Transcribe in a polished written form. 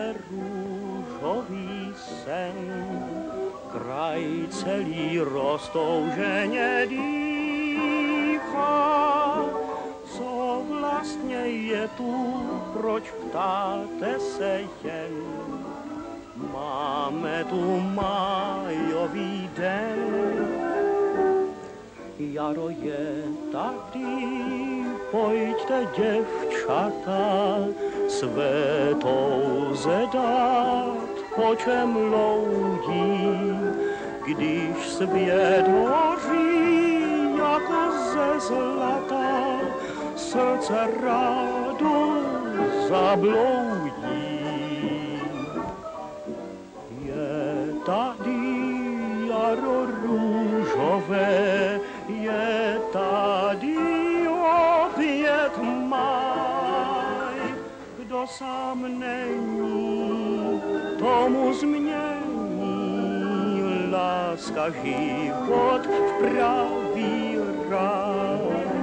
je růžový sen, kraj celý roztouženě dýchá. Co vlastně je tu, proč ptáte se jen? Máme tu májový den, jaro je tady, pojďte děvčata, své touze dát, po čem loudí, když svět hoří jako ze zlata, srdce rádu zabloudí. Je tady jaro růžové, je tady opět máj. Kdo sám není, tomu změní láska život v pravý ráj.